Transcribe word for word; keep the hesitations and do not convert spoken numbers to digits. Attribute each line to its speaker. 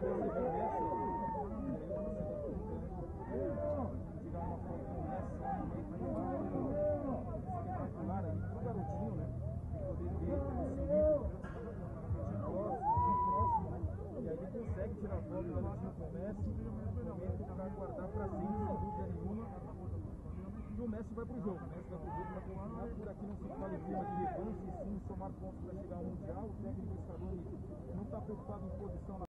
Speaker 1: tirar uma foto com o Messi, espetacular aí, pro garotinho, né? Poder ver esse nível próximo, próximo, e aí ele consegue tirar foto do garotinho com o Messi, momento para guardar para sempre, sem dúvida nenhuma. E o Messi vai pro jogo, né? Messi vai pro jogo para continuar por aqui, não se fala em clima de revanche, e sim somar pontos para chegar ao Mundial. O técnico Scaloni não está preocupado em posição na